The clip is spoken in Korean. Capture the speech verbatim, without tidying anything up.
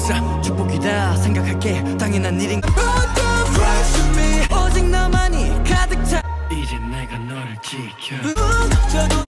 없어 축복이라 생각할게 당연한 일인 오직 너만이 가득 차 이제 내가 너를 지켜